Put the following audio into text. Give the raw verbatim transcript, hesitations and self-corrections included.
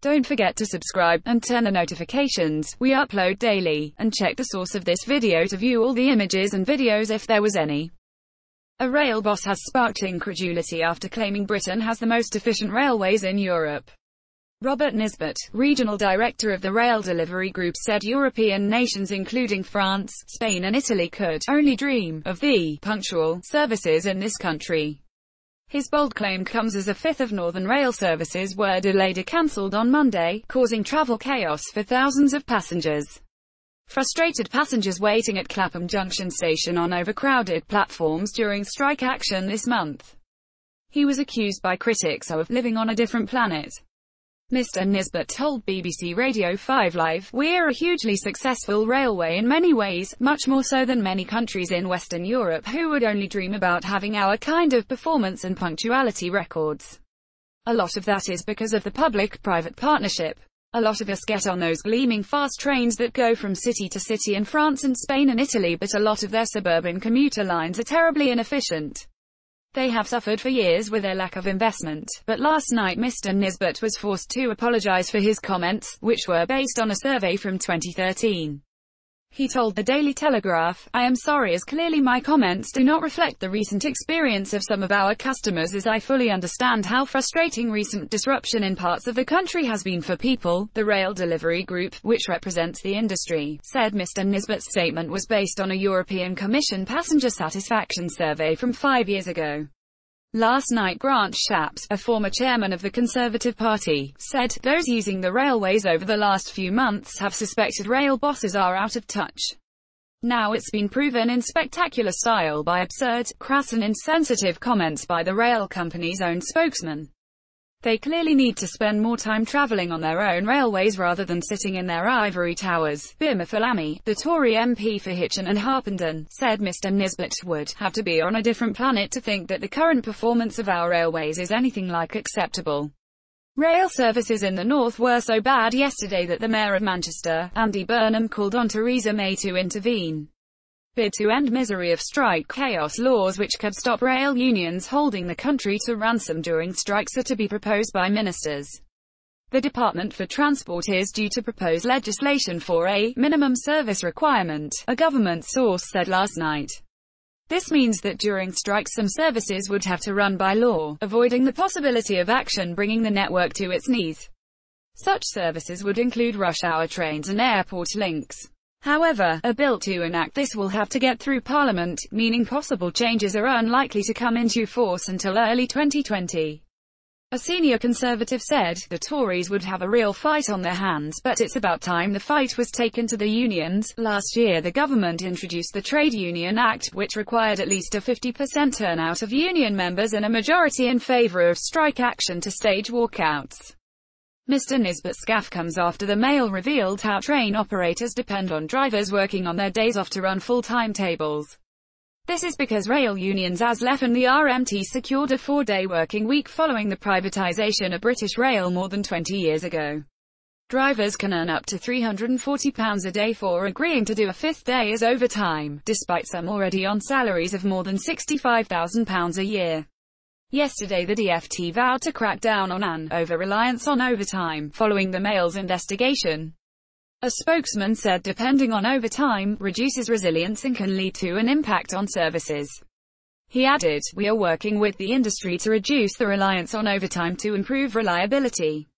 Don't forget to subscribe, and turn on notifications. We upload daily. And check the source of this video to view all the images and videos if there was any. A rail boss has sparked incredulity after claiming Britain has the most efficient railways in Europe. Robert Nisbet, regional director of the rail delivery group, said European nations including France, Spain and Italy could only dream of the punctual services in this country. His bold claim comes as a fifth of Northern rail services were delayed or cancelled on Monday, causing travel chaos for thousands of passengers. Frustrated passengers waiting at Clapham Junction station on overcrowded platforms during strike action this month. He was accused by critics of living on a different planet. Mister Nisbet told B B C Radio five Live, "We're a hugely successful railway in many ways, much more so than many countries in Western Europe who would only dream about having our kind of performance and punctuality records. A lot of that is because of the public-private partnership. A lot of us get on those gleaming fast trains that go from city to city in France and Spain and Italy, but a lot of their suburban commuter lines are terribly inefficient. They have suffered for years with their lack of investment." But last night Mister Nisbet was forced to apologize for his comments, which were based on a survey from twenty thirteen. He told the Daily Telegraph, "I am sorry as clearly my comments do not reflect the recent experience of some of our customers, as I fully understand how frustrating recent disruption in parts of the country has been for people." The Rail Delivery Group, which represents the industry, said Mister Nisbet's statement was based on a European Commission passenger satisfaction survey from five years ago. Last night Grant Shapps, a former chairman of the Conservative Party, said, "Those using the railways over the last few months have suspected rail bosses are out of touch. Now it's been proven in spectacular style by absurd, crass and insensitive comments by the rail company's own spokesman. They clearly need to spend more time travelling on their own railways rather than sitting in their ivory towers." Birma Falami, the Tory M P for Hitchin and Harpenden, said Mister Nisbet would have to be on a different planet to think that the current performance of our railways is anything like acceptable. Rail services in the north were so bad yesterday that the Mayor of Manchester, Andy Burnham, called on Theresa May to intervene. Bid to end misery of strike chaos. Laws which could stop rail unions holding the country to ransom during strikes are to be proposed by ministers. The Department for Transport is due to propose legislation for a minimum service requirement, a government source said last night. This means that during strikes some services would have to run by law, avoiding the possibility of action bringing the network to its knees. Such services would include rush-hour trains and airport links. However, a bill to enact this will have to get through Parliament, meaning possible changes are unlikely to come into force until early twenty twenty. A senior Conservative said, "The Tories would have a real fight on their hands, but it's about time the fight was taken to the unions." Last year the government introduced the Trade Union Act, which required at least a fifty percent turnout of union members and a majority in favour of strike action to stage walkouts. Mister Nisbet's gaffe comes after the Mail revealed how train operators depend on drivers working on their days off to run full timetables. This is because rail unions A S L E F and the R M T secured a four-day working week following the privatisation of British Rail more than twenty years ago. Drivers can earn up to three hundred and forty pounds a day for agreeing to do a fifth day as overtime, despite some already on salaries of more than sixty-five thousand pounds a year. Yesterday the D F T vowed to crack down on an over-reliance on overtime, following the Mail's investigation. A spokesman said depending on overtime reduces resilience and can lead to an impact on services. He added, "We are working with the industry to reduce the reliance on overtime to improve reliability."